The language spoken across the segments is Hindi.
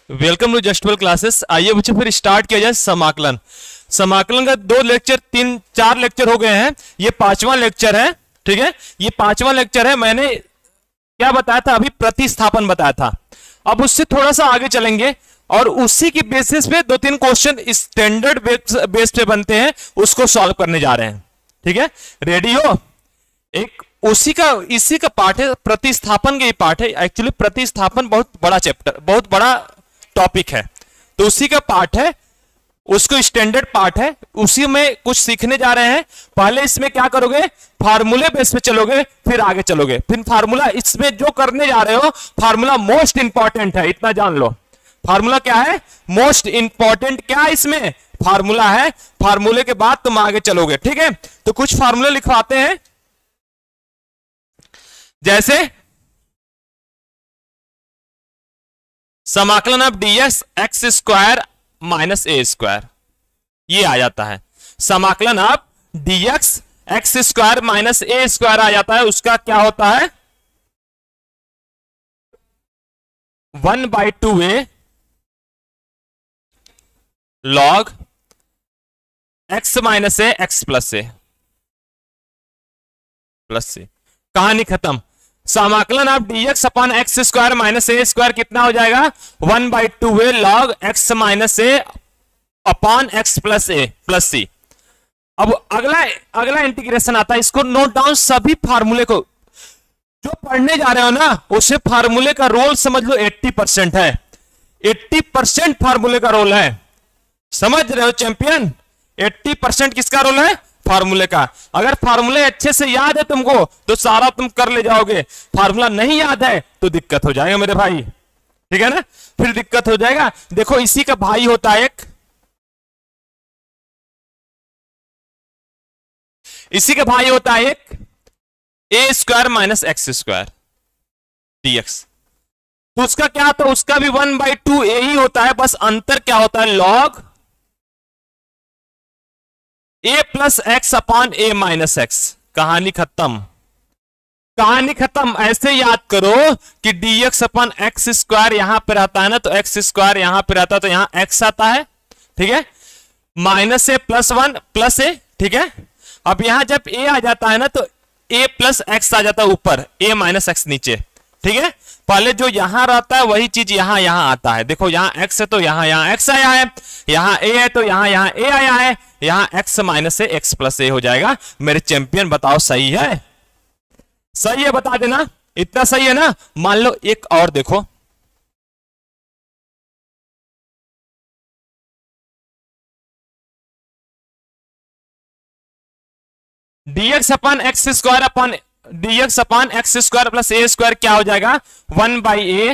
Welcome to जस्टबल classes. आइए बच्चों फिर स्टार्ट किया जाए समाकलन। समाकलन का 2 लेक्चर 3-4 लेक्चर हो गए हैं, ये 5वां लेक्चर है। ठीक है, ये 5वां लेक्चर है। मैंने क्या बताया था अभी? प्रतिस्थापन बताया था। अब उससे थोड़ा सा आगे चलेंगे और उसी की बेसिस पे 2-3 क्वेश्चन स्टैंडर्ड बेस पे बनते हैं, उसको सॉल्व करने जा रहे हैं। ठीक है, रेडी हो? एक इसी का पार्ट है, प्रतिस्थापन का ही पार्ट है। एक्चुअली प्रतिस्थापन बहुत बड़ा चैप्टर, बहुत बड़ा टॉपिक है, तो उसी का पार्ट है, उसको स्टैंडर्ड पार्ट है, उसी में कुछ सीखने जा रहे हैं। पहले इसमें क्या करोगे? फार्मूले बेस पे चलोगे, फिर आगे चलोगे। फिर फार्मूला इसमें जो करने जा रहे हो, फार्मूला मोस्ट इंपॉर्टेंट है, इतना जान लो। फार्मूला क्या है? मोस्ट इंपॉर्टेंट क्या है इसमें? फार्मूला है। फार्मूले के बाद तुम आगे चलोगे। ठीक है, तो कुछ फार्मूले लिखवाते हैं, जैसे समाकलन of dx x square minus a square, ये आ जाता है। समाकलन of dx x square minus a square आ जाता है। उसका क्या होता है? 1/2a log x minus a x plus a कहानी खत्म। समाकलन of dx upon x square minus a square कितना हो जाएगा? 1/2a log x minus a upon x plus a plus c. अब अगला इंटीग्रेशन आता है, इसको नोट डाउन। सभी फार्मूले को जो पढ़ने जा रहे हो ना, उसे फार्मूले का रोल समझ लो 80% है। 80% फार्मूले का रोल है, समझ रहे हो चैंपियन? 80% किसका रोल है? फार्मूले का। अगर फार्मूले अच्छे से याद है तुमको तो सारा तुम कर ले जाओगे। फार्मूला नहीं याद है तो दिक्कत हो जाएगा मेरे भाई। ठीक है ना, फिर दिक्कत हो जाएगा। देखो, इसी का भाई होता है एक a square minus x square dx। तो उसका क्या? तो उसका भी 1/2a ही होता है, बस अंतर क्या होता है? log a plus x upon a minus x. कहानी खत्म, कहानी खत्म। ऐसे याद करो कि dx अपॉन एक्स स्क्वायर यहां पर आता है ना, तो एक्स स्क्वायर यहां पर आता है, तो यहां x आता है। ठीक है, minus a plus 1 plus a. ठीक है, अब यहां जब a आ जाता है ना, तो a प्लस एक्स आ जाता है ऊपर, a माइनस एक्स नीचे। ठीक है, पहले जो यहां रहता है वही चीज यहां आता है। देखो, यहां x है तो यहां x आया है, यहां a है तो यहां a आया है, यहां x माइनस से x प्लस a हो जाएगा। मेरे चैंपियन बताओ, सही है? सही है, बता देना। इतना सही है ना? मान लो एक और देखो, dx upon x square plus a square क्या हो जाएगा? 1/a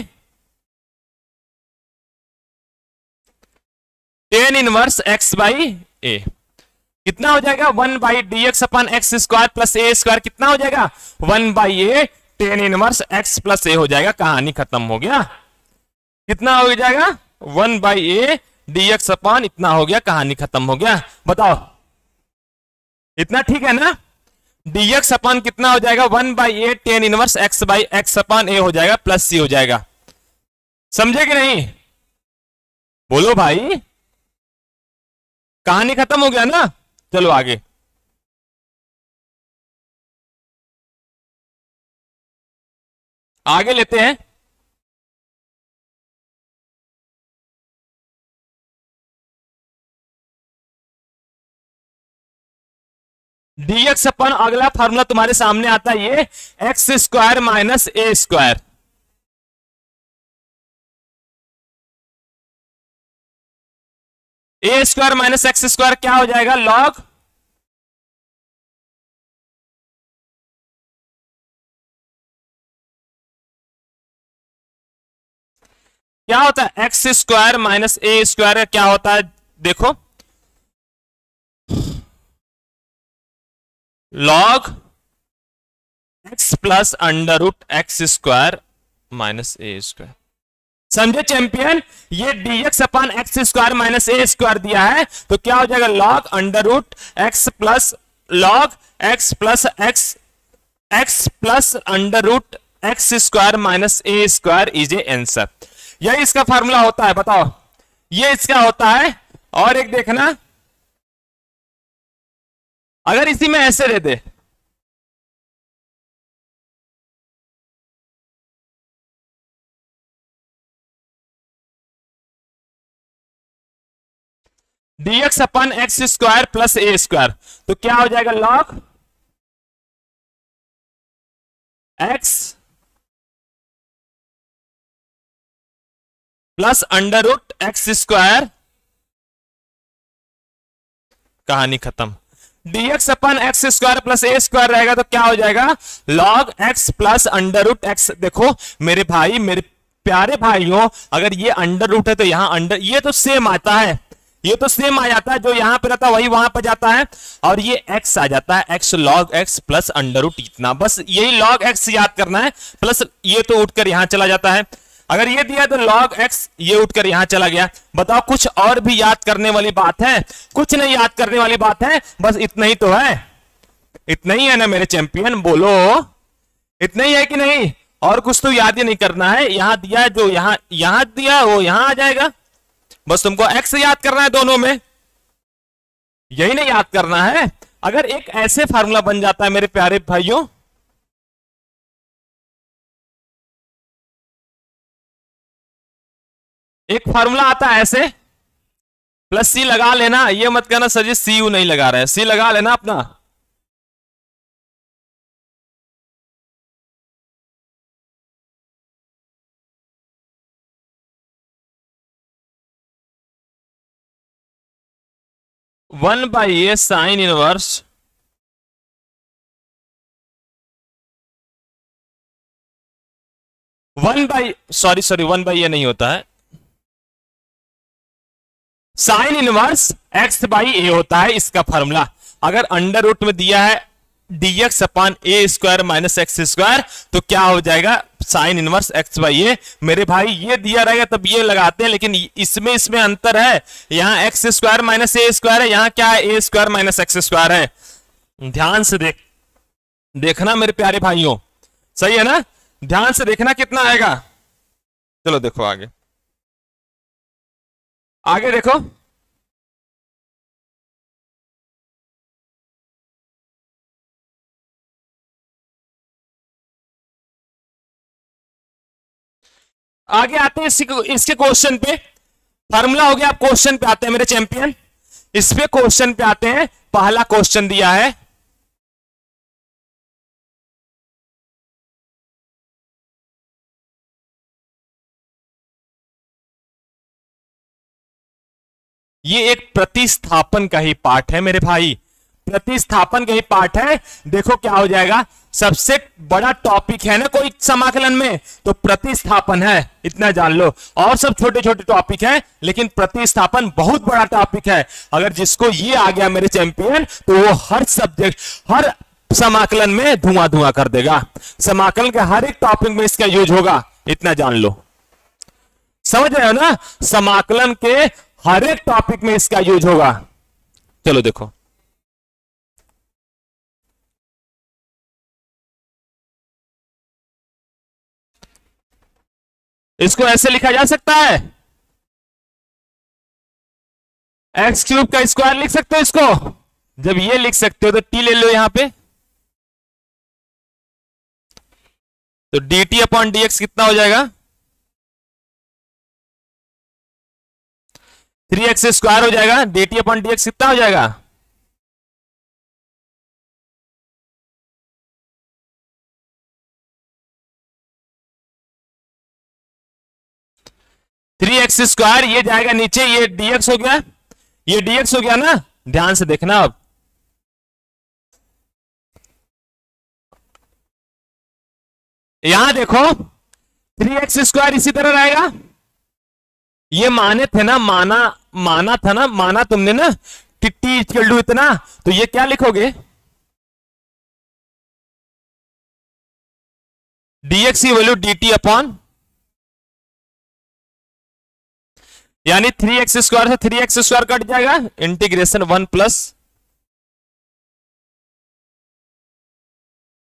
tan inverse x by a। कितना हो जाएगा? 1/dx upon x square plus a square कितना हो जाएगा? 1/a tan inverse x plus a हो जाएगा। कहानी खत्म हो गया। कितना हो जाएगा? 1/a dx अपॉन इतना हो गया, कहानी खत्म हो गया। बताओ, इतना ठीक है ना? dx अपॉन कितना हो जाएगा? 1/a tan inverse x by x upon a हो जाएगा, प्लस c हो जाएगा। समझे कि नहीं? बोलो भाई, कहानी खत्म हो गया ना? चलो आगे। आगे लेते हैं। dx अपन अगला फार्मूला तुम्हारे सामने आता है, ये x square minus a square. A square minus x square क्या हो जाएगा? log क्या होता है? X square minus a square क्या होता है? देखो, log x plus under root x square minus a square. समझे चैंपियन? ये dx upon x square minus a square दिया है, तो क्या हो जाएगा? log under root x plus log x plus x plus under root x square minus a square is a answer. यही इसका फार्मूला होता है, बताओ ये इसका होता है। और एक देखना, अगर इसी में ऐसे दे दे, dx upon x square plus a square, तो क्या हो जाएगा, log x plus under root x square, कहानी खत्म। dx upon x square plus a square रहेगा तो क्या हो जाएगा, log x plus under root x. देखो मेरे भाई, मेरे प्यारे भाइयों, अगर ये अंडर रूट है तो यहां अंडर, ये तो सेम आता है, ये तो सेम आ जाता है, जो यहां पे रहता है वही वहां पर जाता है, और ये x आ जाता है, x log x plus under root इतना, बस यही log x याद करना है, प्लस ये तो उठकर यहां चला जाता है। अगर ये दिया तो log x, ये उठकर यहां चला गया। बताओ कुछ और भी याद करने वाली बात है? कुछ नहीं याद करने वाली बात है, बस इतना ही तो है, इतना ही है ना मेरे चैंपियन, बोलो इतना ही है कि नहीं? और कुछ तो याद ही नहीं करना है। यहां दिया है, जो यहां दिया वो यहां आ जाएगा, बस तुमको x याद करना है दोनों में, यही नहीं याद करना है। अगर एक ऐसे फार्मूला बन जाता है मेरे प्यारे भाइयों, एक फार्मूला आता है ऐसे, प्लस सी लगा लेना, ये मत कहना सर जी सी यू नहीं लगा रहे, सी लगा लेना अपना। One by a sine inverse one by a नहीं होता है, sine inverse x by a होता है इसका फार्मूला। अगर अंडर रूट में दिया है dx upon a square minus x square, तो क्या हो जाएगा, sine inverse x by a. मेरे भाई ये दिया रहेगा तब ये लगाते हैं, लेकिन इसमें अंतर है, यहां x square minus a square है, यहां क्या है, a square minus x square है। ध्यान से देखना मेरे प्यारे भाइयों, सही है ना? ध्यान से देखना कितना आएगा। चलो देखो आगे, आगे देखो, आगे आते हैं इसके क्वेश्चन पे। फार्मूला हो गया, आप क्वेश्चन पे आते हैं मेरे चैंपियन, इस पे क्वेश्चन पे आते हैं। पहला क्वेश्चन दिया है, ये एक प्रतिस्थापन का ही पार्ट है मेरे भाई, प्रतिस्थापन का ही पार्ट है। देखो क्या हो जाएगा, सबसे बड़ा टॉपिक है ना कोई समाकलन में तो प्रतिस्थापन है, इतना जान लो। और सब छोटे छोटे टॉपिक है, लेकिन प्रतिस्थापन बहुत बड़ा टॉपिक है। अगर जिसको ये आ गया मेरे चैंपियन, तो वो हर सब्जेक्ट, हर समाकलन में धुआं धुआं कर देगा। समाकलन के हर एक टॉपिक में इसका यूज होगा, इतना जान लो। समझ रहे हो ना? समाकलन के हर एक टॉपिक में इसका यूज होगा। चलो देखो, इसको ऐसे लिखा जा सकता है, एक्स क्यूब का स्क्वायर लिख सकते हो इसको। जब ये लिख सकते हो तो टी ले लो यहां पे, तो d t upon d x कितना हो जाएगा, 3x स्क्वायर हो जाएगा। D t upon d x कितना हो जाएगा, थ्री एक्स स्क्वायर, ये जाएगा नीचे, ये dx हो गया, ये dx हो गया ना। ध्यान से देखना, अब यहां देखो 3x स्क्वायर इसी तरह रहेगा। ये माने थे ना, माना था ना, माना तुमने ना टी इक्वल टू इतना, तो ये क्या लिखोगे, dx की वैल्यू dt अपॉन, यानी 3x स्क्वायर से 3x स्क्वायर कट जाएगा, इंटीग्रेशन 1 प्लस,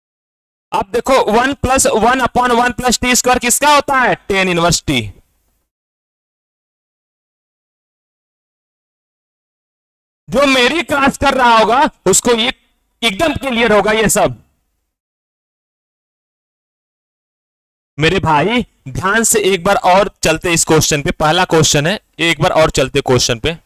अब देखो 1 plus 1 upon 1 plus t square किसका होता है, टेन इनवर्स टी। जो मेरी क्लास कर रहा होगा उसको ये एकदम क्लियर होगा ये सब। मेरे भाई ध्यान से एक बार और चलते इस क्वेश्चन पे, पहला क्वेश्चन है, एक बार और चलते क्वेश्चन पे।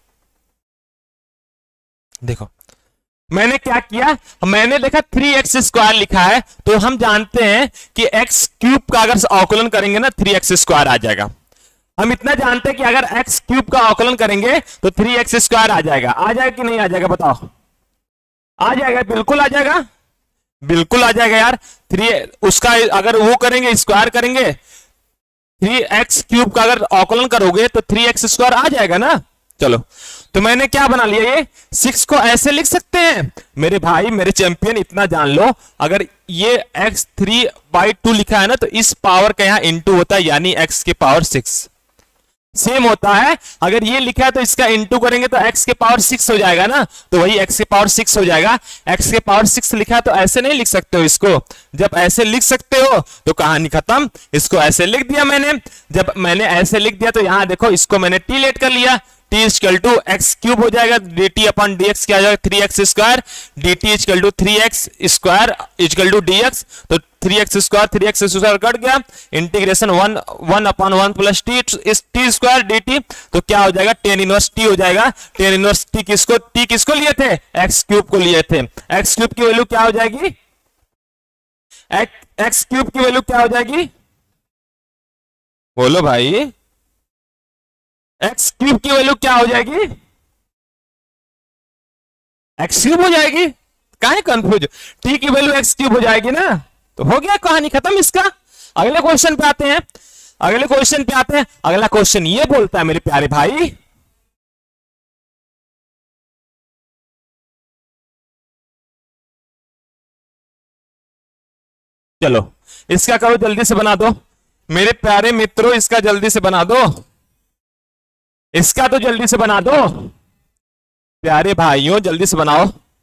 देखो मैंने क्या किया, मैंने देखा 3x² लिखा है, तो हम जानते हैं कि x³ का अगर अवकलन करेंगे ना 3x² आ जाएगा। हम इतना जानते हैं कि अगर x³ का अवकलन करेंगे तो 3x² आ जाएगा। आ जाएगा कि नहीं आ जाएगा बताओ? आ जाएगा, बिल्कुल आ जाएगा, बिल्कुल आ जाएगा यार। 3 उसका अगर वो करेंगे, स्क्वायर करेंगे, 3x³ का अगर अवकलन करोगे तो 3x² आ जाएगा ना। चलो तो मैंने क्या बना लिया, ये 6 को ऐसे लिख सकते हैं। मेरे भाई मेरे चैंपियन इतना जान लो, अगर ये x3/2 लिखा है ना तो इस पावर का यहां इंटू होता है, यानी x के पावर 6 सेम होता है। अगर ये लिखा है तो इसका इंटू करेंगे तो x के पावर 6 हो जाएगा ना, तो वही x के पावर 6 हो जाएगा। x के पावर 6 लिखा है तो ऐसे नहीं लिख सकते हो इसको। जब ऐसे लिख सकते हो तो कहानी खत्म। इसको ऐसे लिख दिया मैंने, जब मैंने ऐसे लिख दिया तो यहां देखो इसको मैंने टी लेट कर लिया, t = x³ हो जाएगा, dt/dx क्या हो जाएगा 3x², dt = 3x² dx, तो 3x² कट गया, इंटीग्रेशन 1/1 प्लस t इस t² dt, तो क्या हो जाएगा tan 1t हो जाएगा। tan 1t किसको लिए थे? x³ को लिए थे। x³ की वैल्यू क्या हो जाएगी? x³ की वैल्यू क्या हो जाएगी? बोलो भाई, x³ की वैल्यू क्या हो जाएगी? x³ हो जाएगी। काहे कंफ्यूज? t की वैल्यू x³ हो जाएगी ना, तो हो गया, कहानी खत्म इसका। अगले क्वेश्चन पे आते हैं, अगले क्वेश्चन पे आते हैं। अगला क्वेश्चन ये बोलता है मेरे प्यारे भाई, चलो इसका करो जल्दी से बना दो मेरे प्यारे मित्रों, इसका जल्दी से बना दो, इसका तो जल्दी से बना दो प्यारे भाइयों, जल्दी से बनाओ।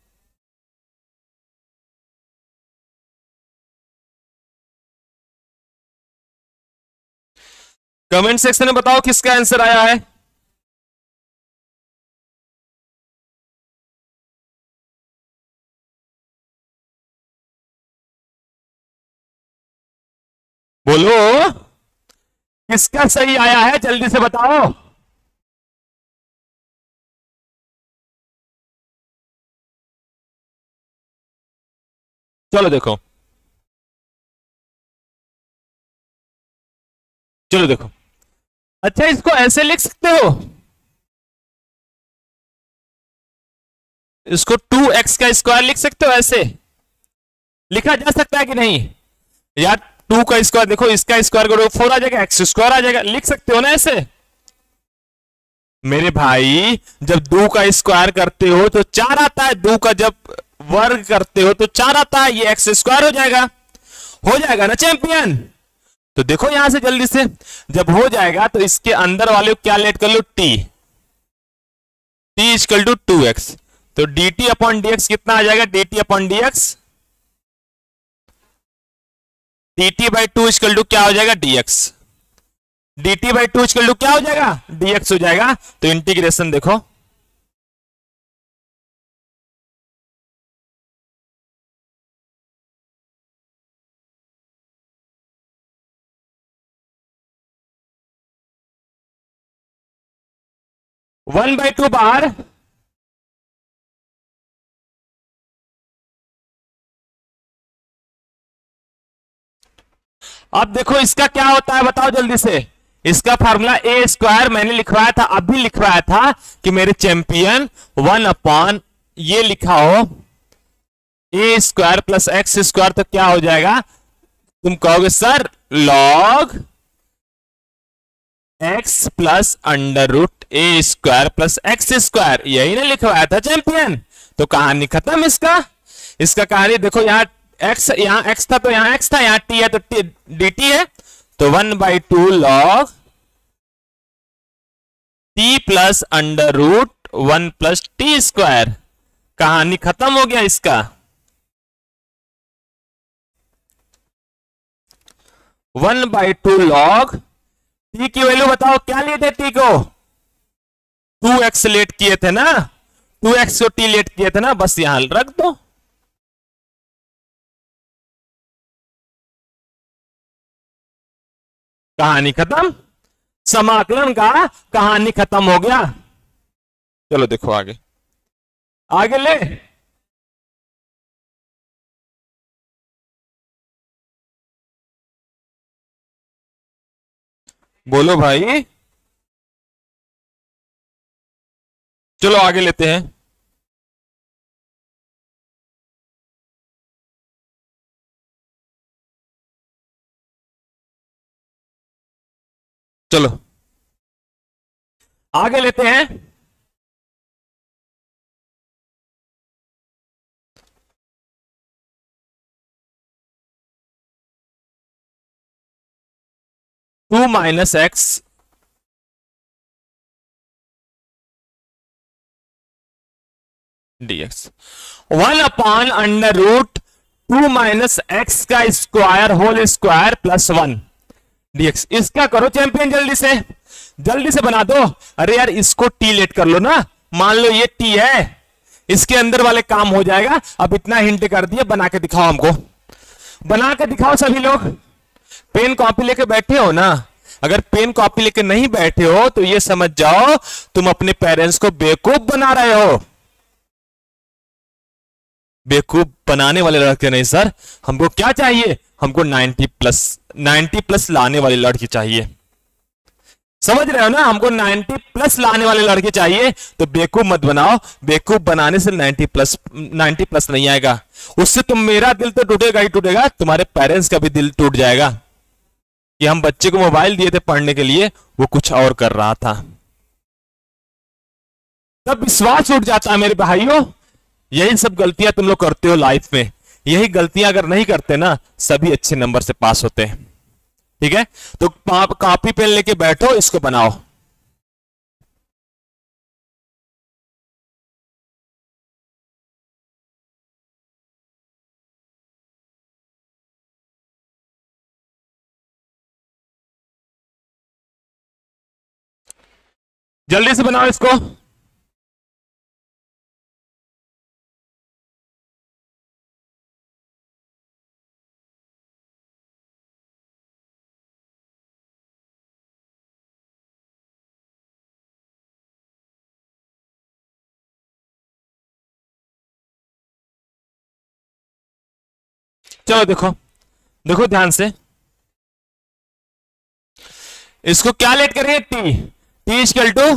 कमेंट सेक्शन में बताओ किसका आंसर आया है। बोलो किसका सही आया है, जल्दी से बताओ। चलो देखो, चलो देखो, अच्छा इसको ऐसे लिख सकते हो, इसको 2x का स्क्वायर लिख सकते हो, ऐसे लिखा जा सकता है कि नहीं यार? 2 का स्क्वायर देखो, इसका स्क्वायर करो 4 आ जाएगा, x² आ जाएगा, लिख सकते हो ना ऐसे। मेरे भाई जब 2 का स्क्वायर करते हो तो 4 आता है, 2 का जब वर्ग करते हो तो 4 आता है, ये x² हो जाएगा ना चैंपियन। तो देखो यहां से जल्दी से, जब हो जाएगा तो इसके अंदर वाले को क्या लेट कर लो, t = 2x, तो dt/dx कितना आ जाएगा, dt/dx dt/2 = क्या हो जाएगा, dx, dt/2 = क्या हो जाएगा, dx हो जाएगा। तो इंटीग्रेशन देखो, वन बाई टू बाहर, अब देखो इसका क्या होता है बताओ जल्दी से। इसका फार्मूला a² मैंने लिखवाया था, अभी लिखवाया था कि मेरे चैंपियन 1/, ये लिखा हो a² + x², तो क्या हो जाएगा, तुम कहोगे sir log x + √a² + x², यही ना लिखवाया था चैंपियन। तो कहानी खत्म इसका कहानी देखो, यहाँ x था तो यहाँ x था, यहाँ t है तो dt है, तो 1/2 log t + √1 + t², कहानी खत्म हो गया इसका। 1/2 log t की वैल्यू बताओ, क्या लिए थे t को, 2x लेट किए थे ना, 2x को टी लेट किए थे ना, बस यहां रख दो। कहानी खत्म, समाकलन का कहानी खत्म हो गया। चलो देखो आगे, आगे ले। बोलो भाई, चलो आगे लेते हैं। चलो आगे लेते हैं। 2 - x dx 1/√2 - x का स्क्वायर होल स्क्वायर +1 dx। इसका करो चैंपियन, जल्दी से, जल्दी से बना दो। अरे यार इसको टी लेट कर लो ना, मान लो ये टी है, इसके अंदर वाले काम हो जाएगा। अब इतना हिंट कर दिया, बना के दिखाओ हमको, बना के दिखाओ। सभी लोग पेन कॉपी लेके बैठे हो ना? अगर पेन कॉपी लेके नहीं बैठे हो तो ये समझ जाओ तुम अपने पेरेंट्स को बेवकूफ बना रहे हो। बेवकूफ बनाने वाले लड़के नहीं सर, हमको क्या चाहिए? हमको 90+ लाने वाली लड़की चाहिए। समझ रहे हो ना? हमको 90+ लाने वाले लड़के चाहिए। तो बेवकूफ मत बनाओ, बेवकूफ बनाने से 90+ नहीं आएगा। उससे तुम, मेरा दिल तो टूटेगा ही टूटेगा, तुम्हारे पेरेंट्स का भी दिल टूट जाएगा कि हम बच्चे को मोबाइल दिए थे पढ़ने के लिए, वो कुछ और कर रहा था। तब विश्वास उठ जाता है मेरे भाइयों। यही सब गलतियां तुम लोग करते हो लाइफ में। यही गलतियां अगर नहीं करते ना, सभी अच्छे नंबर से पास होते हैं। ठीक है, तो कॉपी पेन लेके बैठो, इसको बनाओ। जल्दी से बनाओ इसको। चलो देखो, देखो ध्यान से, इसको क्या लेट करेंगे? टी, टी इक्वल टू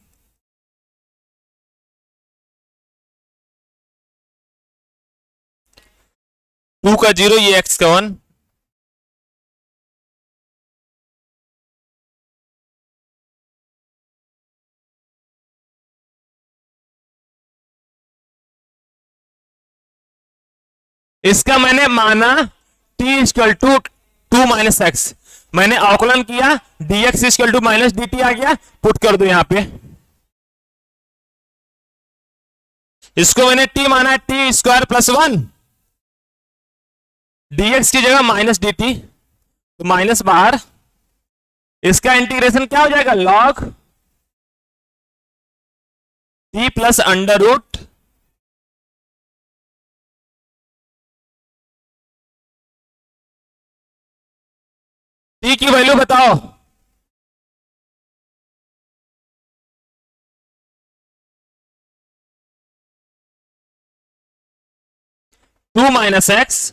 2 का 0, ये x का 1। इसका मैंने माना t इक्वल टू 2 - x, मैंने अवकलन किया, dx इक्वल टू -dt आ गया, पुट कर दो यहां पे। इसको मैंने t माना, t स्क्वायर +1, dx की जगह -dt, तो माइनस बाहर। इसका इंटीग्रेशन क्या हो जाएगा? log t plus under root t की वैल्यू बताओ। 2 - x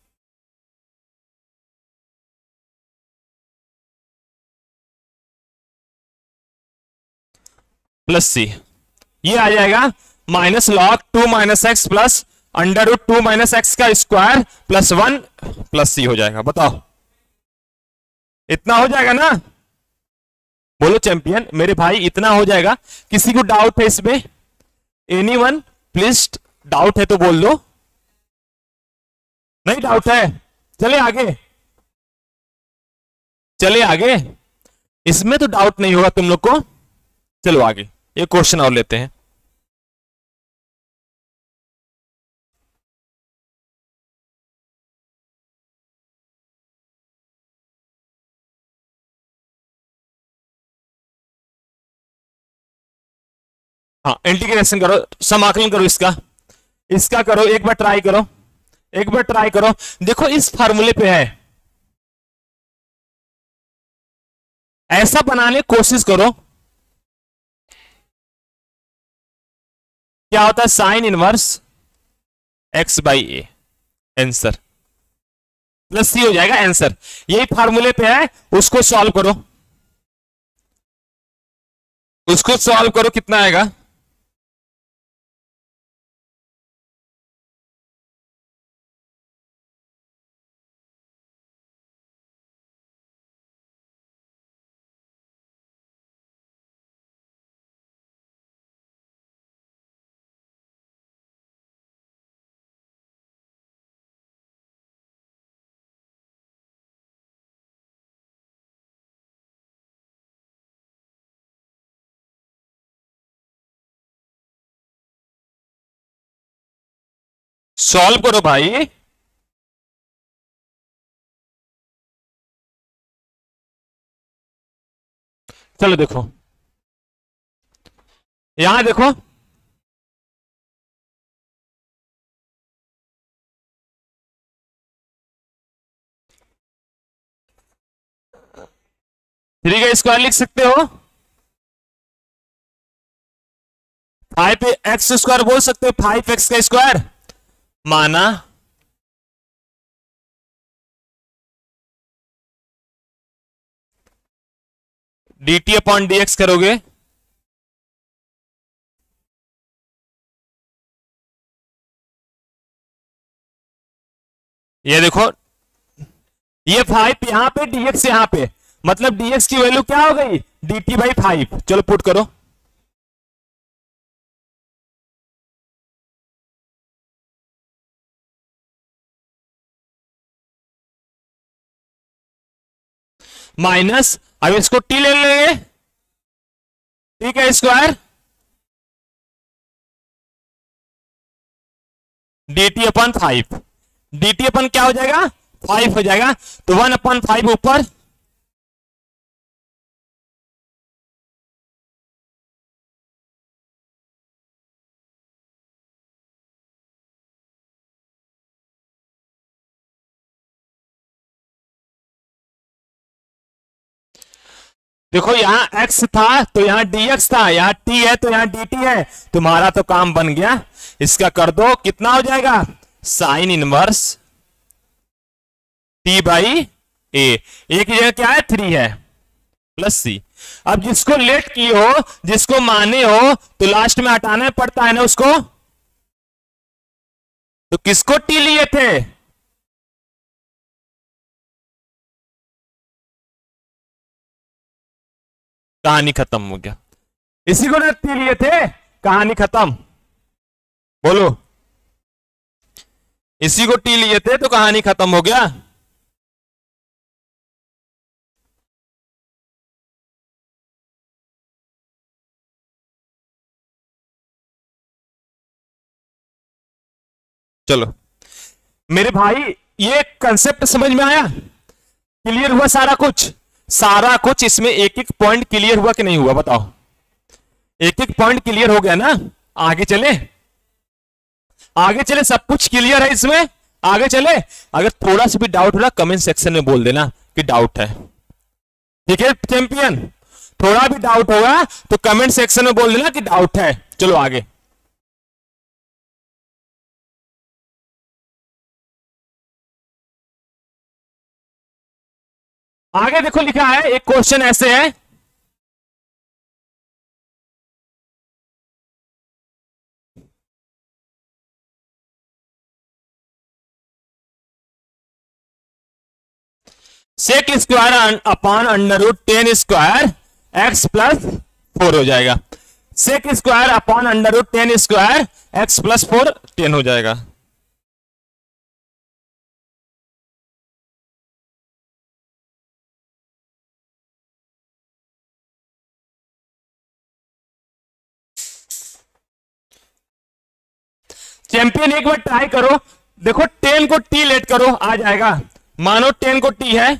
प्लस सी, ये आ जाएगा -log 2 - x प्लस √2 - x का स्क्वायर +1 प्लस सी हो जाएगा। बताओ, इतना हो जाएगा ना? बोलो चैंपियन, मेरे भाई इतना हो जाएगा। किसी को डाउट है इसमें? एनीवन प्लीज, डाउट है तो बोल दो। नहीं डाउट है? चले आगे, चले आगे, इसमें तो डाउट नहीं होगा तुम लोग को। चलो आगे, एक क्वेश्चन और लेते हैं। हाँ इंटीग्रेशन करो, समाकलन करो इसका, इसका करो, एक बार ट्राई करो, एक बार ट्राई करो। देखो इस फार्मूले पे है, ऐसा बनाने की कोशिश करो। क्या होता है sine inverse x by a, answer plus c हो जाएगा आंसर। यही फार्मूले पे है, उसको सॉल्व करो, उसको सॉल्व करो, कितना आएगा? सॉल्व करो भाई। चलो देखो, यहां देखो, थ्री का स्क्वायर लिख सकते हो, 5x² बोल सकते हो, 5x का स्क्वायर माना, dt अपॉन dx करोगे, ये देखो, ये 5 यहां पे, dx यहां पे, मतलब dx की वैल्यू क्या हो गई? dt/5। चलो पुट करो, माइनस, अब इसको t ले लेंगे, t का स्क्वायर dt/5, dt अपन क्या हो जाएगा? 5 हो जाएगा, तो 1/5 ऊपर, देखो यहां x था तो यहां dx था, यहां t है तो यहां dt है, तुम्हारा तो काम बन गया। इसका कर दो, कितना हो जाएगा? Sine inverse t by a, एक जगह क्या है? 3 है, प्लस सी। अब जिसको लेट की हो, जिसको माने हो, तो लास्ट में हटाना पड़ता है ना उसको। तो किसको t लिए थे? कहानी खत्म हो गया, इसी को t लिए थे, कहानी खत्म। बोलो, इसी को t लिए थे तो कहानी खत्म हो गया। चलो मेरे भाई, ये कंसेप्ट समझ में आया? क्लियर हुआ सारा कुछ? सारा कुछ इसमें एक एक पॉइंट क्लियर हुआ कि नहीं हुआ बताओ? एक एक पॉइंट क्लियर हो गया ना? आगे चले, आगे चले, सब कुछ क्लियर है इसमें, आगे चले। अगर थोड़ा सा भी डाउट हो कमेंट सेक्शन में बोल देना कि डाउट है, ठीक है चैंपियन? थोड़ा भी डाउट होगा तो कमेंट सेक्शन में बोल देना कि डाउट है। चलो आगे, आगे देखो लिखा है, एक क्वेश्चन ऐसे है, सेक स्क्वायर अपॉन √10² x+4 हो जाएगा। सेक स्क्वायर अपॉन √10² x+4 10 हो जाएगा। चैंपियन एक बार ट्राई करो, देखो 10 को t लेट करो, आ जाएगा। मानो 10 को t है,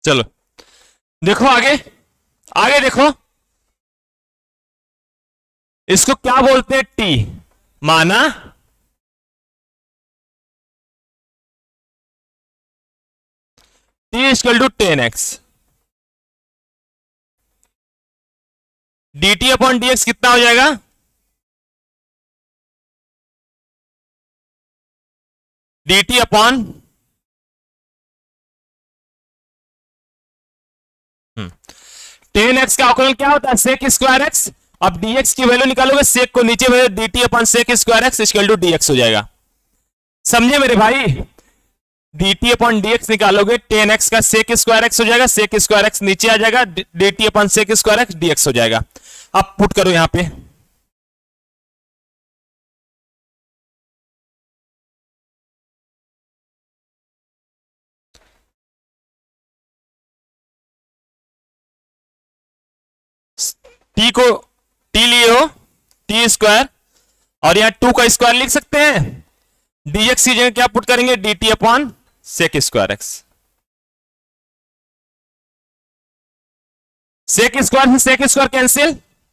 चलो देखो आगे, आगे देखो, इसको क्या बोलते हैं, टी, माना t equal to 10x, d t upon d x कितना हो जाएगा, डी टी अपॉन 10x का अवकलन क्या होता है, सेक स्क्वायर एक्स। अब dx की वैल्यू निकालोगे, सेक को नीचे में d t upon sec square x equal to dx हो जाएगा। समझे मेरे भाई, d t upon d x निकालोगे 10x का सेक स्क्वायर एक्स हो जाएगा, सेक स्क्वायर एक्स नीचे आ जाएगा, d t upon sec square x dx हो जाएगा। अब पुट करो यहां पे, टी को टी लिए हो, टी स्क्वायर, और यहां 2 का स्क्वायर लिख सकते हैं, dx की जगह क्या पुट करेंगे, d t upon sec square x. Sec square से sec square cancel,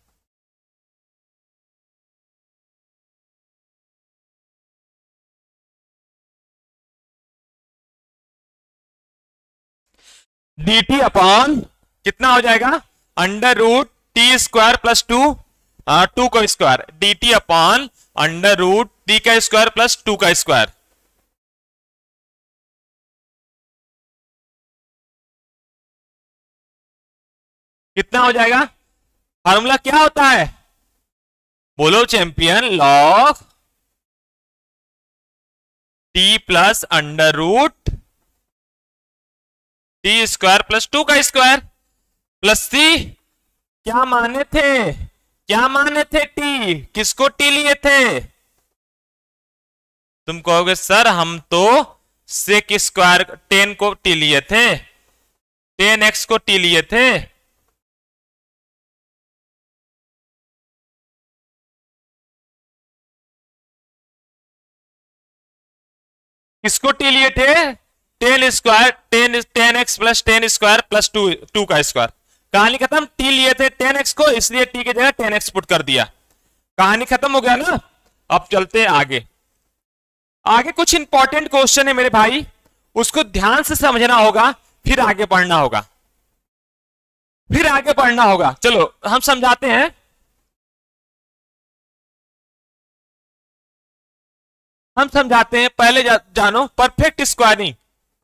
d t upon कितना हो जाएगा, under root t square plus 2 का square, d t upon under root t का स्क्वायर प्लस 2 का स्क्वायर। कितना हो जाएगा, फार्मूला क्या होता है, बोलो champion, log t plus under root t square plus 2 का स्क्वायर प्लस सी, क्या माने थे, क्या माने थे, टी, किसको टी लिए थे, तुम कहोगे सर हम तो सेक स्क्वायर 10 को टी लिए थे, 10x को टी लिए थे। किसको टी लिए थे, 10 square, 10x plus 10 square plus 2 का स्क्वायर। कहानी खत्म, टी लिए थे 10x को, इसलिए टी की जगह 10x पुट कर दिया, कहानी खत्म हो गया ना। अब चलते हैं आगे, आगे कुछ इंपॉर्टेंट क्वेश्चन है मेरे भाई, उसको ध्यान से समझना होगा, फिर आगे बढ़ना होगा, फिर आगे बढ़ना होगा। चलो हम समझाते हैं, हम समझाते हैं, पहले जानो परफेक्ट स्क्वायरिंग।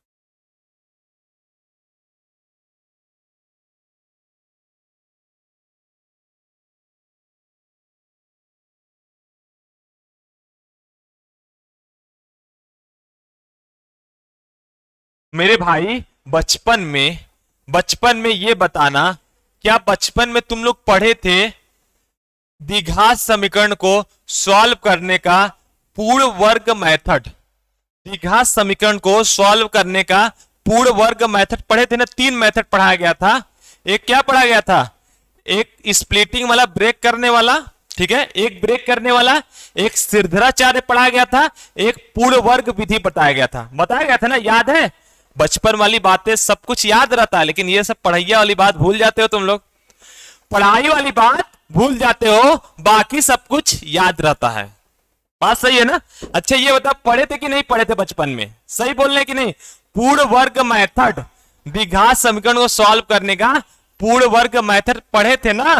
मेरे भाई बचपन में ये बताना, क्या बचपन में तुम लोग पढ़े थे द्विघात समीकरण को सॉल्व करने का पूर्ण वर्ग मेथड, द्विघात समीकरण को सॉल्व करने का पूर्ण वर्ग मेथड पढ़े थे ना। 3 मेथड पढ़ाया गया था, एक क्या पढ़ा गया था, एक स्प्लिटिंग वाला, ब्रेक करने वाला, ठीक है, एक ब्रेक करने वाला, एक सिरधराचार्य पढ़ाया गया था, एक पूर्ण वर्ग विधि बताया गया था ना, याद है। बचपन वाली बातें सब कुछ याद रहता है, लेकिन ये सब पढ़ाइया वाली बात भूल जाते हो तुम लोग, पढ़ाई वाली बात भूल जाते हो, बाकी सब कुछ याद रहता है। बात सही है ना। अच्छा ये बता, पढ़े थे कि नहीं पढ़े थे बचपन में, सही बोल रहे कि नहीं। पूर्ण वर्ग मेथड, द्विघात समीकरण को सॉल्व करने का पूर्ण वर्ग मेथड पढ़े थे ना,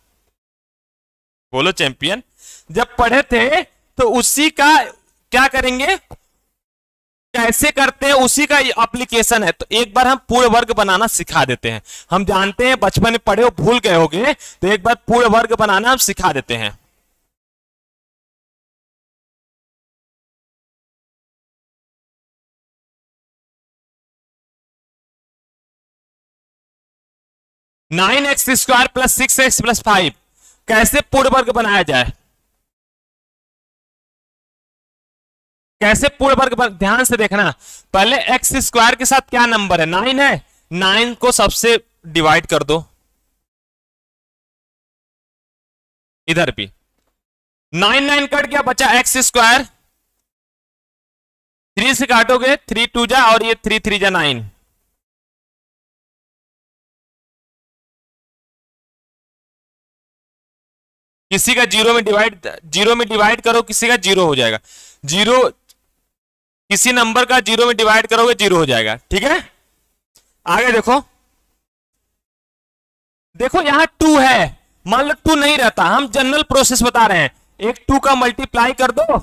बोलो चैंपियन। जब पढ़े थे तो उसी का क्या करेंगे, कैसे करते हैं उसी का एप्लीकेशन है। तो एक बार हम पूर्ण वर्ग बनाना सिखा देते हैं, हम जानते हैं बचपन में पढ़े हो, भूल गए होगे, तो एक बार पूर्ण वर्ग बनाना हम सिखा देते हैं। Nine x square plus 6x plus 5 कैसे पूर्ण वर्ग बनाया जाए, कैसे पूर्ण वर्ग, ध्यान से देखना। पहले एक्स स्क्वायर के साथ क्या नंबर है, 9 है, 9 को सबसे डिवाइड कर दो, इधर भी 9 कट गया, बचा एक्स स्क्वायर, 3 से काटोगे 3 2 जा, और ये 3 3 जा 9, किसी का जीरो में डिवाइड करो, किसी का जीरो हो जाएगा। जीरो, किसी नंबर का जीरो में डिवाइड करोगे जीरो हो जाएगा। ठीक है, आगे देखो। देखो यहां टू है, मान लो टू नहीं रहता, हम जनरल प्रोसेस बता रहे हैं। एक टू का मल्टीप्लाई कर दो,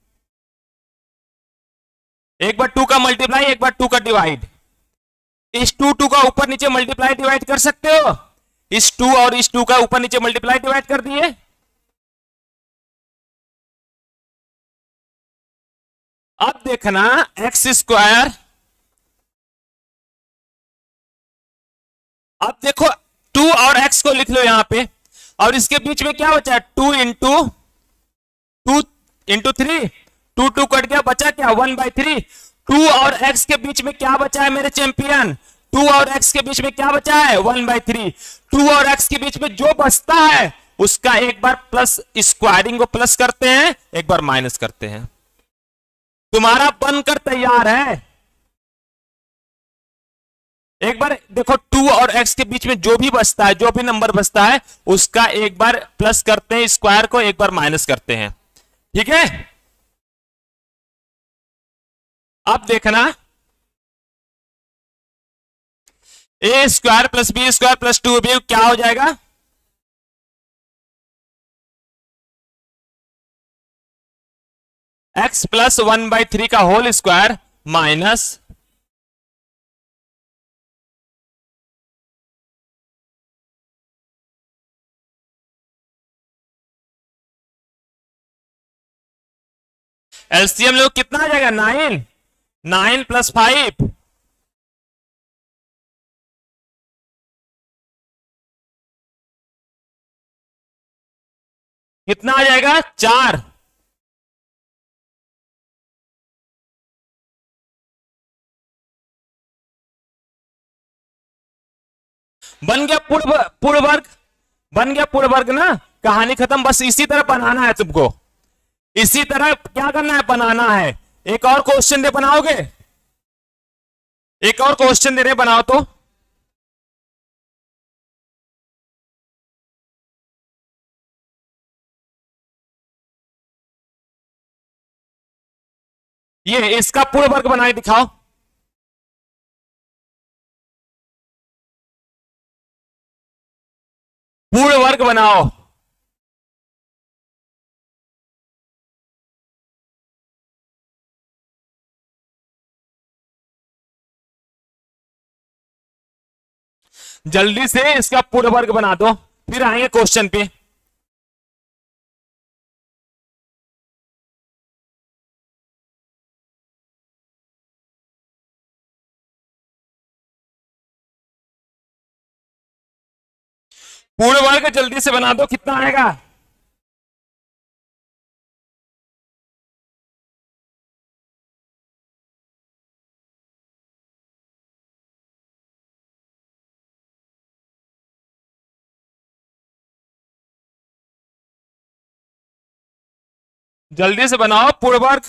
एक बार टू का मल्टीप्लाई, एक बार टू का डिवाइड। इस टू का ऊपर नीचे मल्टीप्लाई डिवाइड कर सकते हो। इस टू और इस टू का ऊपर नीचे मल्टीप्लाई डिवाइड कर दिए। अब देखना एक्स स्क्वायर, अब देखो टू और एक्स को लिख लो यहां पे, और इसके बीच में क्या बचा है, two into three, two cut गया, बचा क्या, 1/3। टू और एक्स के बीच में क्या बचा है मेरे चैंपियन, टू और एक्स के बीच में क्या बचा है, 1/3। टू और एक्स के बीच में जो बचता है उसका एक बार प्लस, स्क्वायरिंग को प्लस करते हैं, एक बार माइनस करते हैं। तुम्हारा बनकर तैयार है। एक बार देखो टू और एक्स के बीच में जो भी बचता है, जो भी नंबर बचता है उसका एक बार प्लस करते हैं स्क्वायर को, एक बार माइनस करते हैं। ठीक है, अब देखना a square plus b square plus 2b क्या हो जाएगा, एक्स प्लस 1/3 का होल स्क्वायर माइनस एलसीएम लोग कितना आ जाएगा, 9, 9 + 5 कितना आ जाएगा, 4। बन गया पूर्ण वर्ग, बन गया पूर्ण वर्ग ना, कहानी खत्म। बस इसी तरह बनाना है तुमको, इसी तरह क्या करना है, बनाना है। एक और क्वेश्चन दे, बनाओगे, एक और क्वेश्चन दे रहे, बनाओ तो। ये इसका पूर्ण वर्ग बना के दिखाओ। पूर्ण वर्ग बनाओ। जल्दी से इसका पूर्ण वर्ग बना दो, फिर आएंगे क्वेश्चन पे। पूर्ण वर्ग जल्दी से बना दो, कितना आएगा, जल्दी से बनाओ पूर्ण वर्ग।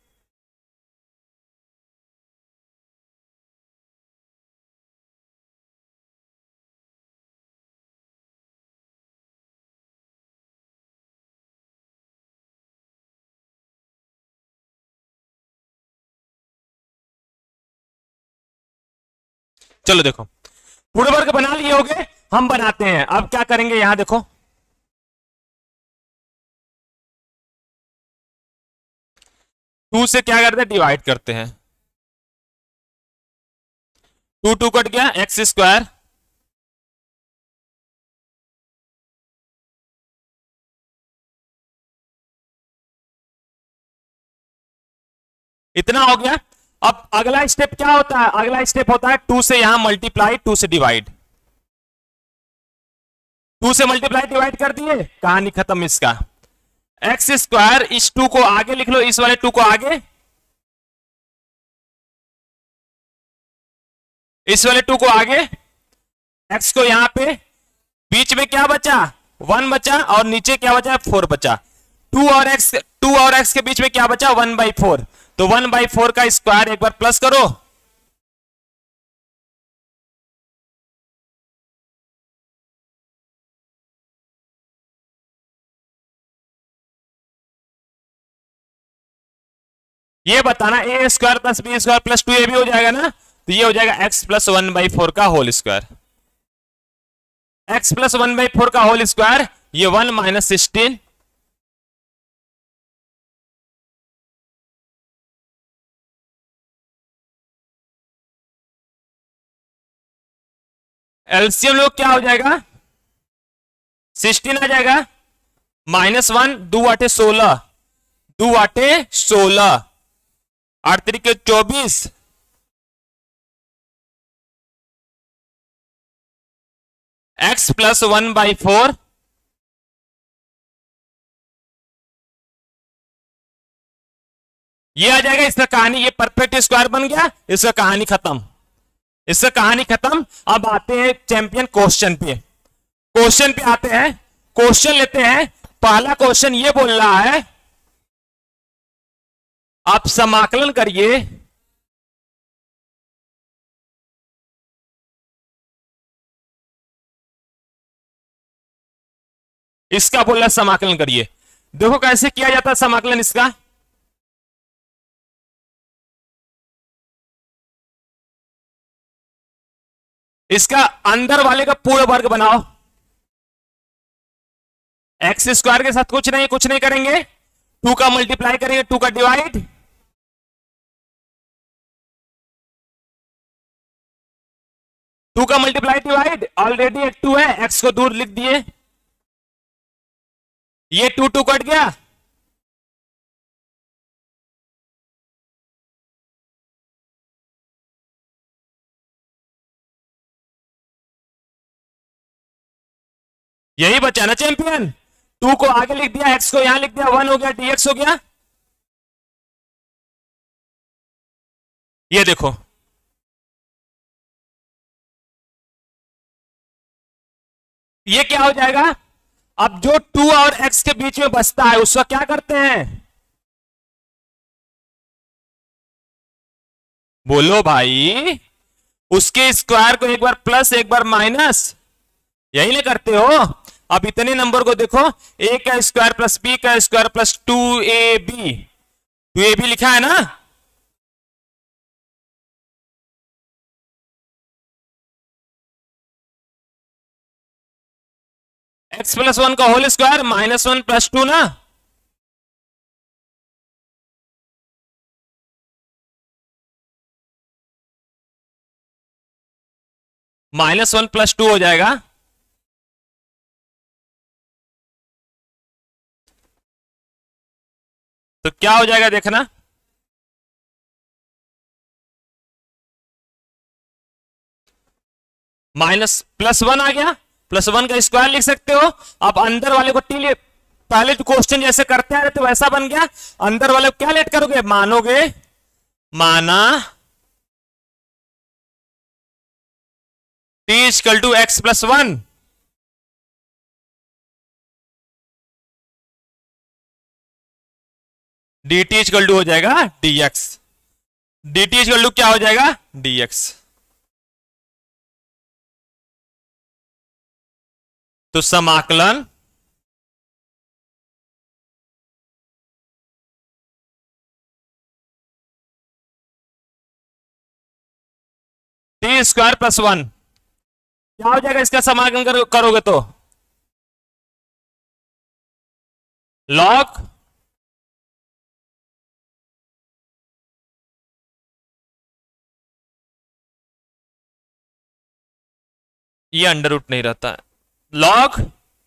चलो देखो, पूर्ण वर्ग बना लिए होगे, हम बनाते हैं। अब क्या करेंगे, यहां देखो, टू से क्या करते हैं, डिवाइड करते हैं। टू कट गया, एक्स स्क्वायर इतना हो गया। अब अगला स्टेप क्या होता है, अगला स्टेप होता है टू से यहां मल्टीप्लाई, टू से डिवाइड। टू से मल्टीप्लाई डिवाइड कर दिए, कहानी खत्म इसका। एक्स स्क्वायर, इस टू को आगे लिख लो, इस वाले टू को आगे, इस वाले टू को आगे, एक्स को यहां पे, बीच में क्या बचा, 1 बचा, और नीचे क्या बचा, 4 बचा। टू और एक्स के बीच में क्या बचा, 1/4। तो 1/4 का स्क्वायर एक बार प्लस करो, ये बताना a square plus b square plus 2ab हो जाएगा ना, तो ये हो जाएगा एक्स प्लस 1/4 का होल स्क्वायर। एक्स प्लस 1/4 का होल स्क्वायर, ये 1 माइनस 16, एलसीएम लोग क्या हो जाएगा, 16 आ जाएगा, -1 2 आठे 16, 2 आठे 16, 8 तरीके 24, एक्स प्लस 1/4 ये आ जाएगा। इसका कहानी, ये परफेक्ट स्क्वायर बन गया, इसका कहानी खत्म, इसका कहानी खत्म। अब आते हैं चैंपियन क्वेश्चन पे, क्वेश्चन पे आते हैं, क्वेश्चन लेते हैं। पहला क्वेश्चन ये बोल रहा है आप समाकलन करिए इसका, बोल रहा है समाकलन करिए। देखो कैसे किया जाता है समाकलन इसका। इसका अंदर वाले का पूरा वर्ग बनाओ, एक्स स्क्वायर के साथ कुछ नहीं करेंगे, 2 का मल्टीप्लाई करेंगे, 2 का डिवाइड, टू का मल्टीप्लाई डिवाइड, ऑलरेडी एक 2 है, एक्स को दूर लिख दिए, ये 2 2 कट गया, यही बचा ना चैंपियन। 2 को आगे लिख दिया, एक्स को यहां लिख दिया, 1 हो गया, डीएक्स हो गया। ये देखो, ये क्या हो जाएगा, अब जो 2 और x के बीच में बचता है उसका क्या करते हैं, बोलो भाई, उसके स्क्वायर को एक बार प्लस एक बार माइनस, यही नहीं करते हो। अब इतने नंबर को देखो, a का स्क्वायर प्लस b का स्क्वायर प्लस 2ab लिखा है ना, x प्लस 1 का होल स्क्वायर -1 प्लस 2 ना, -1 प्लस 2 हो जाएगा। तो क्या हो जाएगा देखना, +1 आ गया, +1 का स्क्वायर लिख सकते हो। अब अंदर वाले को टी, पहले जो क्वेश्चन जैसे करते आ रहे थे वैसा बन गया। अंदर वाले को क्या लेट करोगे, मानोगे, माना t equal to x plus 1, d t equal to हो जाएगा dx, d t equal to क्या हो जाएगा dx। तो समाकलन टी स्क्वायर प्लस 1 क्या हो जाएगा, इसका समाकलन करोगे तो लॉग ये अंडर रूट नहीं रहता है, लॉग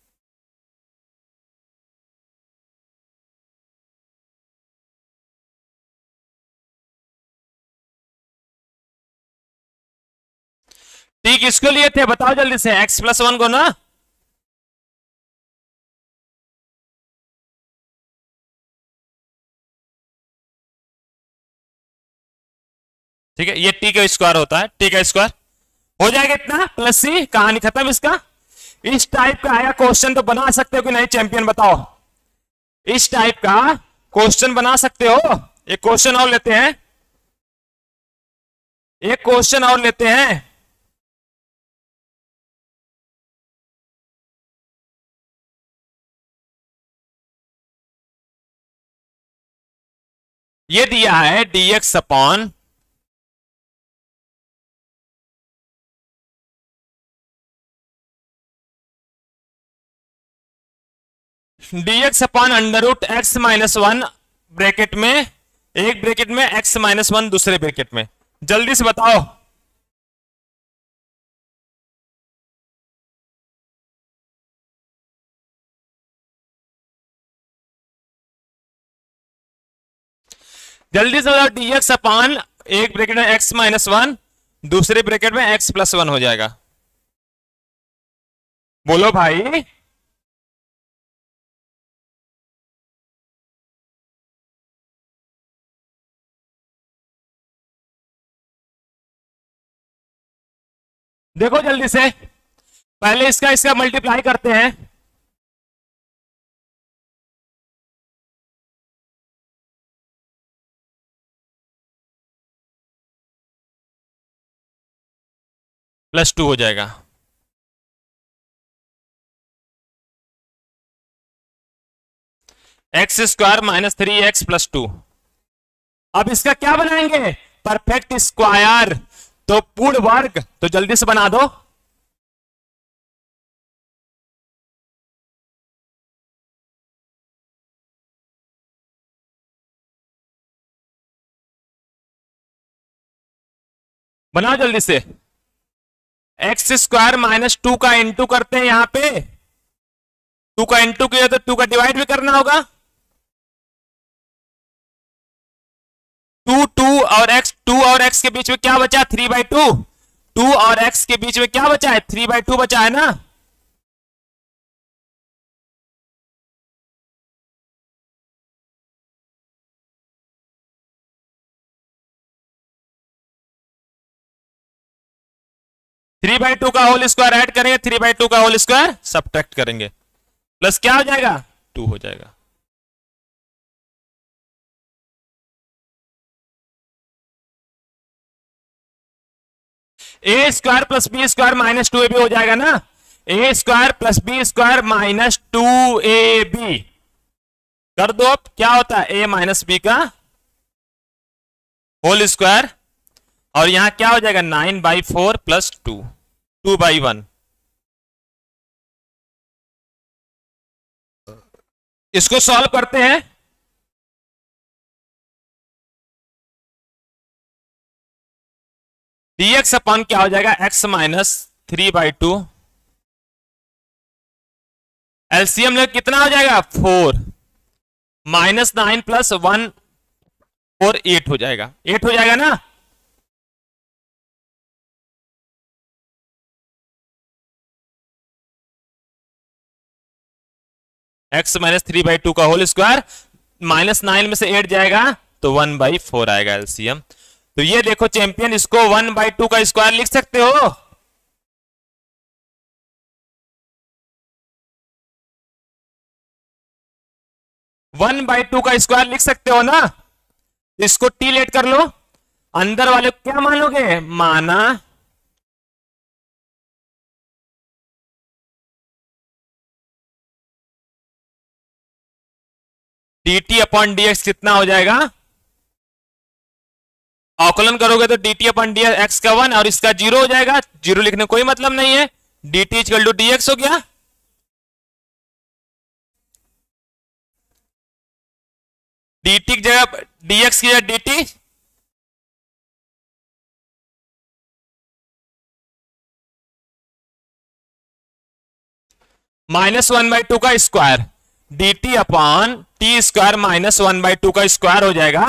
टी किसको लिए थे बताओ जल्दी से, एक्स प्लस 1 को ना, ठीक है, ये टी का स्क्वायर होता है, टी का स्क्वायर हो जाएगा इतना प्लस सी, कहानी खत्म इसका। इस टाइप का आया क्वेश्चन तो बना सकते हो कि नहीं चैंपियन बताओ, इस टाइप का क्वेश्चन बना सकते हो। एक क्वेश्चन और लेते हैं, एक क्वेश्चन और लेते हैं। ये दिया है dx upon under root x minus one bracket में, एक ब्रैकेट में एक्स माइनस वन दूसरे ब्रैकेट में। जल्दी से बताओ। जल्दी से बताओ, dx अपॉन एक ब्रैकेट में x माइनस वन दूसरे ब्रैकेट में x प्लस वन हो जाएगा। बोलो भाई। देखो जल्दी से, पहले इसका इसका मल्टीप्लाई करते हैं। प्लस टू हो जाएगा। X square minus three x plus two. अब इसका क्या बनाएंगे? परफेक्ट स्क्वायर, तो पूर्ण वर्ग। तो जल्दी से बना दो। बनाओ जल्दी से। एक्स स्क्वायर माइनस टू का इंटू करते हैं यहां पे। टू का इंटू किया तो टू का डिवाइड भी करना होगा। टू और एक्स के बीच में क्या बचा? Three by two. टू और एक्स के बीच में क्या बचा है? थ्री बाई टू बचा है ना। थ्री बाई टू का होल स्क्वायर ऐड करेंगे, थ्री बाई टू का होल स्क्वायर सब्ट्रैक्ट करेंगे, प्लस क्या हो जाएगा? टू हो जाएगा। A square plus b square minus two a b हो जाएगा ना। A square plus b square minus two a b कर दो। अब क्या होता है? ए माइनस बी का होल स्क्वायर, और यहां क्या हो जाएगा? Nine by four plus to, to by one. इसको सॉल्व करते हैं। dx अपॉन क्या हो जाएगा? x minus three by two. LCM ले कितना हो जाएगा? Four. Minus nine plus one, और एट हो जाएगा। एट हो जाएगा ना। x minus three by two का होल स्क्वायर, माइनस नाइन में से एट जाएगा तो वन बाई फोर आएगा एलसीएम। तो ये देखो चैंपियन, इसको वन बाई टू का स्क्वायर लिख सकते हो। वन बाई टू का स्क्वायर लिख सकते हो ना। इसको टी लेट कर लो। अंदर वाले को क्या मानोगे? माना dt अपॉन dx कितना हो जाएगा? अवकलन करोगे तो dt अपॉन डी एक्स का वन और इसका जीरो हो जाएगा। जीरो लिखने कोई मतलब नहीं है। dt इक्वल टू dx हो गया। dt की जगह dx की जगह dt, minus one by two का square, dt upon t square minus one by two का स्क्वायर हो जाएगा।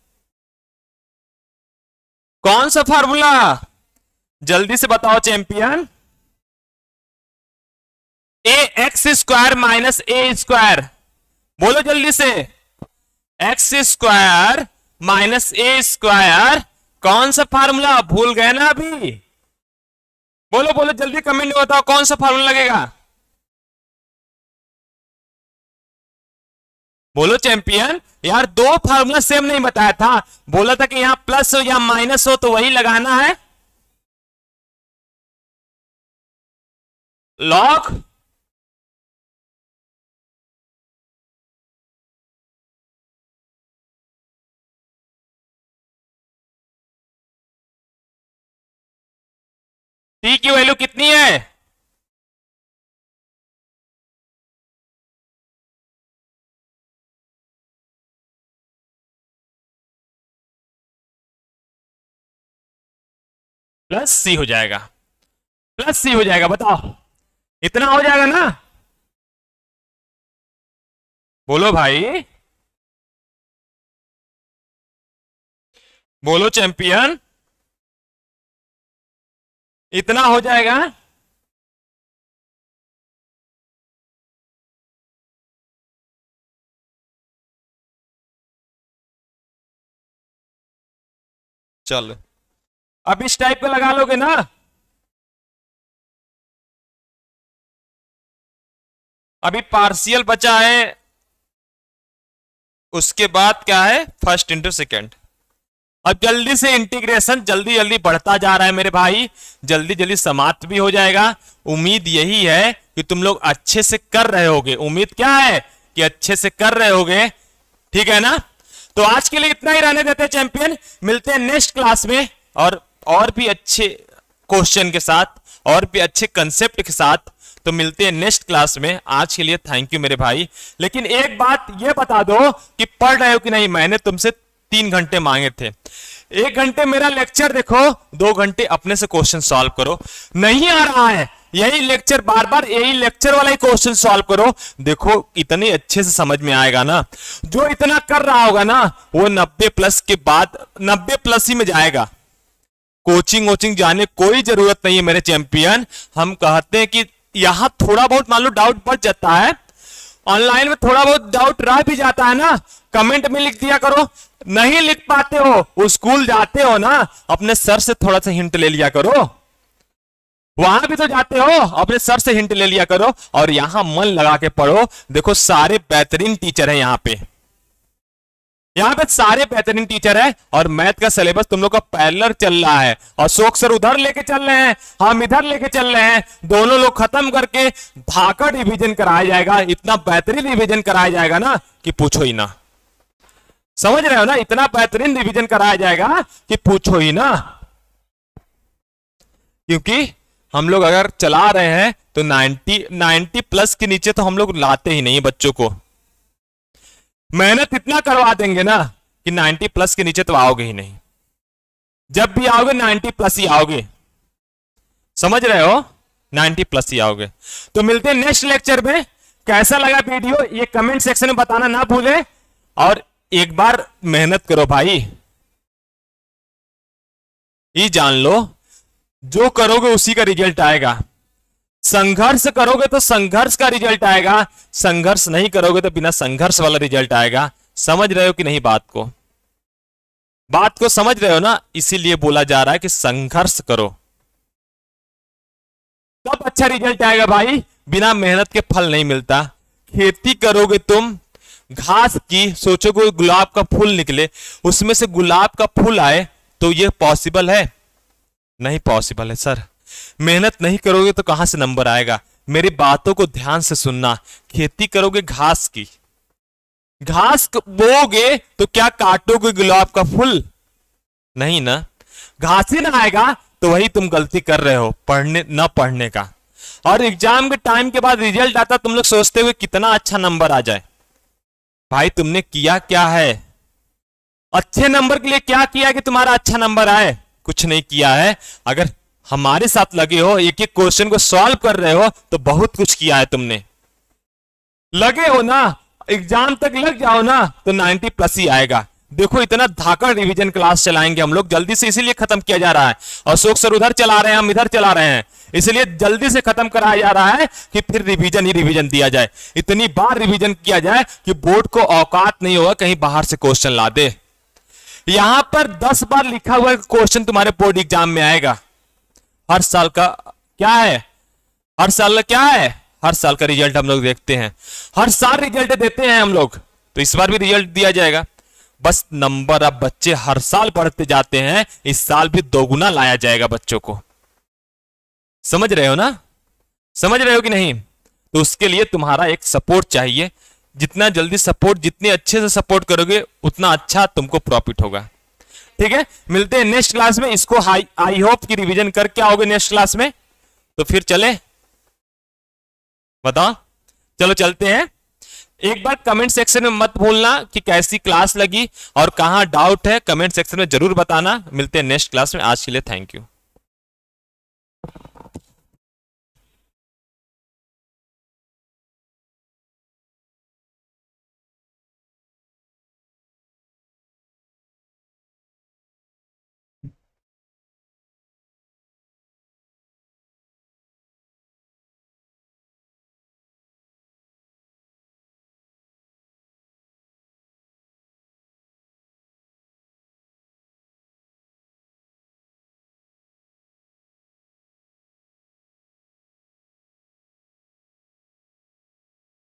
कौन सा फार्मूला? जल्दी से बताओ champion. A x square minus a square, बोलो जल्दी से। X square minus a square, कौन सा फार्मूला? भूल गए ना अभी? बोलो बोलो जल्दी, कमेंट में बताओ कौन सा फार्मूला लगेगा। बोलो चैंपियन। यार दो फार्मूला सेम नहीं बताया था, बोला था कि यहां प्लस हो या माइनस हो तो वही लगाना है। लॉग टी की वैल्यू कितनी है? प्लस सी हो जाएगा, प्लस सी हो जाएगा। बताओ इतना हो जाएगा ना? बोलो भाई, बोलो चैंपियन, इतना हो जाएगा? चल अब इस टाइप का लगा लोगे ना? अभी पार्शियल बचा है, उसके बाद क्या है? First into second. अब जल्दी से इंटीग्रेशन जल्दी जल्दी बढ़ता जा रहा है मेरे भाई, जल्दी जल्दी समाप्त भी हो जाएगा। उम्मीद यही है कि तुम लोग अच्छे से कर रहे होगे, उम्मीद क्या है कि अच्छे से कर रहे होगे, ठीक है ना? तो आज के लिए इतना ही रहने देते हैं चैंपियन, मिलते हैं नेक्स्ट क्लास में और भी अच्छे क्वेश्चन के साथ, और भी अच्छे कंसेप्ट के साथ। तो मिलते हैं नेक्स्ट क्लास में। आज के लिए थैंक यू मेरे भाई। लेकिन एक बात ये बता दो कि पढ़ रहे हो कि नहीं। मैंने तुमसे 3 घंटे मांगे थे, 1 घंटे मेरा लेक्चर देखो, 2 घंटे अपने से क्वेश्चन सॉल्व करो। नहीं आ रहा है यही लेक्चर, बार बार यही लेक्चर वाला ही क्वेश्चन सॉल्व करो, देखो इतने अच्छे से समझ में आएगा ना। जो इतना कर रहा होगा ना वो 90 प्लस के बाद 90 प्लस ही में जाएगा। कोचिंग वोचिंग जाने कोई जरूरत नहीं है मेरे चैंपियन। हम कहते हैं कि यहां थोड़ा बहुत मान लो डाउट बच जाता है, ऑनलाइन में थोड़ा बहुत डाउट रह भी जाता है ना, कमेंट में लिख दिया करो। नहीं लिख पाते हो, वो स्कूल जाते हो ना, अपने सर से थोड़ा सा हिंट ले लिया करो। वहां भी तो जाते हो, अपने सर से हिंट ले लिया करो और यहां मन लगा के पढ़ो। देखो सारे बेहतरीन टीचर हैं यहाँ पे, यहाँ पे सारे बेहतरीन टीचर है। और मैथ का सिलेबस तुम लोग का पैरेलल चल रहा है, अशोक सर उधर लेके चल रहे हैं, हम इधर लेके चल रहे हैं। दोनों लोग खत्म करके भाकर रिवीजन कराया जाएगा, इतना बेहतरीन रिवीजन कराया जाएगा ना कि पूछो ही ना। समझ रहे हो ना? इतना बेहतरीन रिवीजन कराया जाएगा कि पूछो ही ना। क्योंकि हम लोग अगर चला रहे हैं तो 90 प्लस के नीचे तो हम लोग लाते ही नहीं बच्चों को। मेहनत इतना करवा देंगे ना कि 90 प्लस के नीचे तो आओगे ही नहीं। जब भी आओगे 90 प्लस ही आओगे, समझ रहे हो? 90 प्लस ही आओगे। तो मिलते हैं नेक्स्ट लेक्चर में। कैसा लगा वीडियो ये कमेंट सेक्शन में बताना ना भूले, और एक बार मेहनत करो भाई। ये जान लो जो करोगे उसी का रिजल्ट आएगा। संघर्ष करोगे तो संघर्ष का रिजल्ट आएगा, संघर्ष नहीं करोगे तो बिना संघर्ष वाला रिजल्ट आएगा। समझ रहे हो कि नहीं बात को? बात को समझ रहे हो ना? इसीलिए बोला जा रहा है कि संघर्ष करो तब अच्छा रिजल्ट आएगा भाई, बिना मेहनत के फल नहीं मिलता। खेती करोगे तुम घास की, सोचोगे गुलाब का फूल निकले, उसमें से गुलाब का फूल आए, तो ये पॉसिबल है? नहीं पॉसिबल है सर। मेहनत नहीं करोगे तो कहां से नंबर आएगा? मेरी बातों को ध्यान से सुनना। खेती करोगे घास की, घास बोओगे तो क्या काटोगे गुलाब का फूल? नहीं ना, घास ही ना आएगा तो वही तुम गलती कर रहे हो, पढ़ने न पढ़ने का। और एग्जाम के टाइम के बाद रिजल्ट आता, तुम लोग सोचते हुए कितना अच्छा नंबर आ जाए। भाई तुमने किया क्या है? अच्छे नंबर के लिए क्या किया कि तुम्हारा अच्छा नंबर आए? कुछ नहीं किया है। अगर हमारे साथ लगे हो, एक एक क्वेश्चन को सॉल्व कर रहे हो, तो बहुत कुछ किया है तुमने। लगे हो ना, एग्जाम तक लग जाओ ना तो 90 प्लस ही आएगा। देखो इतना धाकड़ रिवीजन क्लास चलाएंगे हम लोग जल्दी से, इसीलिए खत्म किया जा रहा है। अशोक सर उधर चला रहे हैं, हम इधर चला रहे हैं, इसलिए जल्दी से खत्म कराया जा रहा है कि फिर रिवीजन ही रिवीजन दिया जाए। इतनी बार रिवीजन किया जाए कि बोर्ड को औकात नहीं होगा कहीं बाहर से क्वेश्चन ला दे। यहां पर 10 बार लिखा हुआ क्वेश्चन तुम्हारे बोर्ड एग्जाम में आएगा। हर साल का क्या है? हर साल का क्या है? हर साल का रिजल्ट हम लोग देखते हैं, हर साल रिजल्ट देते हैं हम लोग, तो इस बार भी रिजल्ट दिया जाएगा। बस नंबर अब बच्चे हर साल बढ़ते जाते हैं, इस साल भी दोगुना लाया जाएगा बच्चों को। समझ रहे हो ना? समझ रहे हो कि नहीं? तो उसके लिए तुम्हारा एक सपोर्ट चाहिए। जितना जल्दी सपोर्ट, जितने अच्छे से सपोर्ट करोगे उतना अच्छा तुमको प्रॉफिट होगा। ठीक है, मिलते हैं नेक्स्ट क्लास में। इसको आई होप कि रिवीजन करके आओगे नेक्स्ट क्लास में। तो फिर चले, बताओ, चलो चलते हैं। एक बार कमेंट सेक्शन में मत भूलना कि कैसी क्लास लगी और कहां डाउट है, कमेंट सेक्शन में जरूर बताना। मिलते हैं नेक्स्ट क्लास में, आज के लिए थैंक यू।